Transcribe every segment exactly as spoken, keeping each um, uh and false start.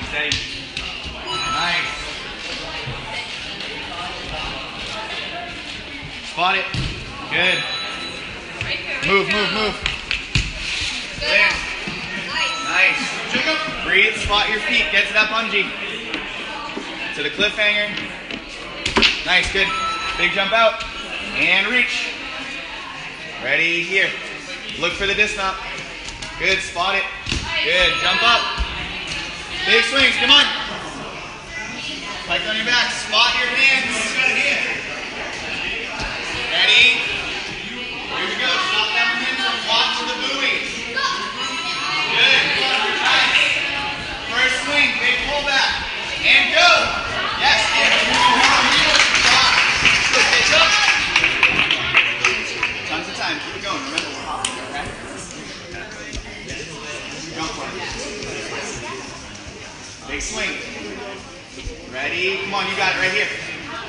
Steady. Nice. Spot it. Good. Move, move, move. There. Nice. Breathe, spot your feet. Get to that bungee. To the cliffhanger. Nice, good. Big jump out. And reach. Ready, here. Look for the dismount. Good, spot it. Good, jump up. Big swings, come on. Pike on your back, spot your hands. Ready? Here we go, stop that momentum, watch the buoy. Good, come on, nice. First swing, big pullback. And go. Yes, yeah. Tons of time, keep it going. Remember, we're hopping, okay? Jump for it. Big swing. Ready? Come on, you got it right here.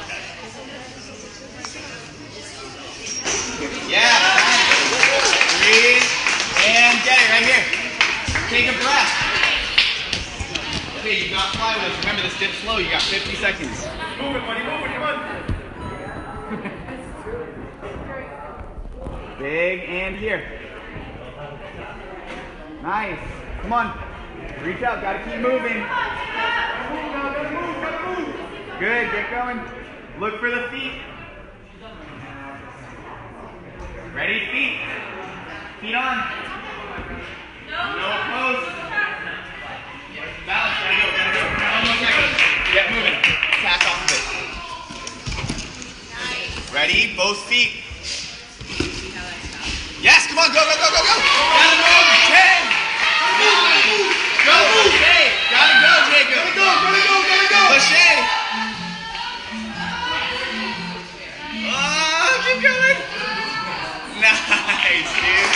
Yeah. Breathe. And get it right here. Take a breath. Okay, you got flywheels. Remember, this dip slow. You got fifty seconds. Move it, buddy. Move it. Come on. Big and here. Nice. Come on. Reach out. Got to keep moving. Good. Get going. Look for the feet. Ready? Feet. Feet on. No pose. Balance. Gotta go. Gotta go. Almost there. Get moving. Tack off of it. Ready? Both feet. Yes, come on, go, go, go, go, go! Gotta move, ten! Go, move! Jay! Gotta go, Jacob! Gotta go, gotta go, gotta go! Lachey! Oh, keep going! Nice, dude!